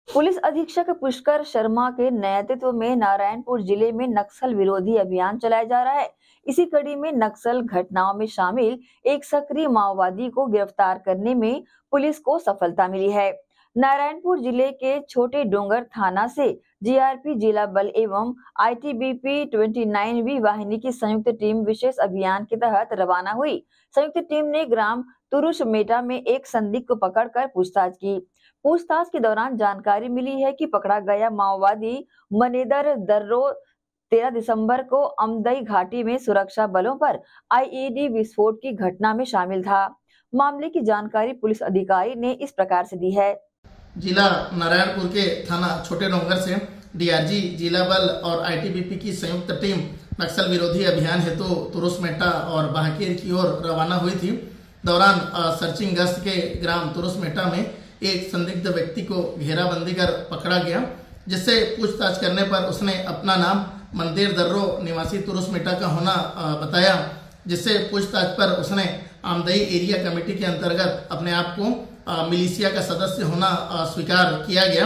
Police अधीक्षक पुष्कर शर्मा के नेतृत्व में नारायणपुर जिले में नक्सल विरोधी अभियान चलाया जा रहा है। इसी कड़ी में नक्सल घटनाओं में शामिल एक सक्रिय माओवादी को गिरफ्तार करने में पुलिस को सफलता मिली है। नारायणपुर जिले के छोटे डोंगर थाना से जीआरपी जिला बल एवं आईटीबीपी 29वीं वाहिनी की संयुक्त टीम विशेष अभियान के तहत रवाना हुई। संयुक्त टीम ने ग्राम तुरुषमेटा में एक संदिग्ध को पकड़कर पूछताछ की। पूछताछ के दौरान जानकारी मिली है कि पकड़ा गया माओवादी मनेदर दर्रो 13 दिसंबर को अमदई घाटी में सुरक्षा बलों पर आईईडी विस्फोट की घटना में शामिल था। मामले की जानकारी पुलिस अधिकारी ने इस प्रकार से दी है। जिला नारायणपुर के थाना छोटे डोंगर से डीआरजी, जिला बल और आईटीबीपी की संयुक्त टीम नक्सल विरोधी अभियान हेतु तुरुषमेटा और बाहकीर की ओर रवाना हुई थी। दौरान सर्चिंग गश्त के ग्राम तुरुषमेटा में एक संदिग्ध व्यक्ति को घेराबंदी कर पकड़ा गया, जिससे पूछताछ करने पर उसने अपना नाम मंदिर दर्रो निवासी तुरुषमेटा का होना बताया, जिससे पूछताछ पर उसने आमदई एरिया कमेटी के अंतर्गत अपने आप को मिलिशिया का सदस्य होना स्वीकार किया गया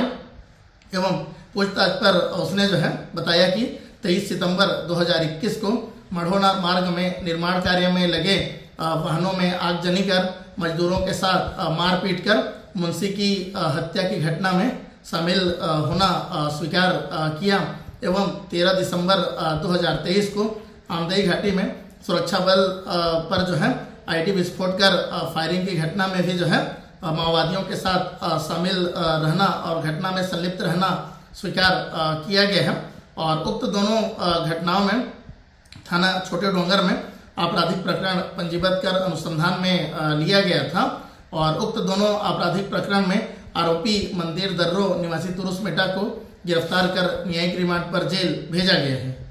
एवं पूछताछ पर उसने बताया कि 23 सितंबर 2021 को मढ़ोना मार्ग में निर्माण कार्य में लगे वाहनों में आगजनी कर मजदूरों के साथ मारपीट कर मुंशी की हत्या की घटना में शामिल होना स्वीकार किया एवं 13 दिसंबर 2023 को आमदई घाटी में सुरक्षा बल पर आईडी विस्फोट कर फायरिंग की घटना में भी माओवादियों के साथ शामिल रहना और घटना में संलिप्त रहना स्वीकार किया गया है। और उक्त दोनों घटनाओं में थाना छोटे डोंगर में आपराधिक प्रकरण पंजीबद्ध कर अनुसंधान में लिया गया था और उक्त दोनों आपराधिक प्रकरण में आरोपी मंदिर दर्रो निवासी तुरुषमेटा को गिरफ्तार कर न्यायिक रिमांड पर जेल भेजा गया है।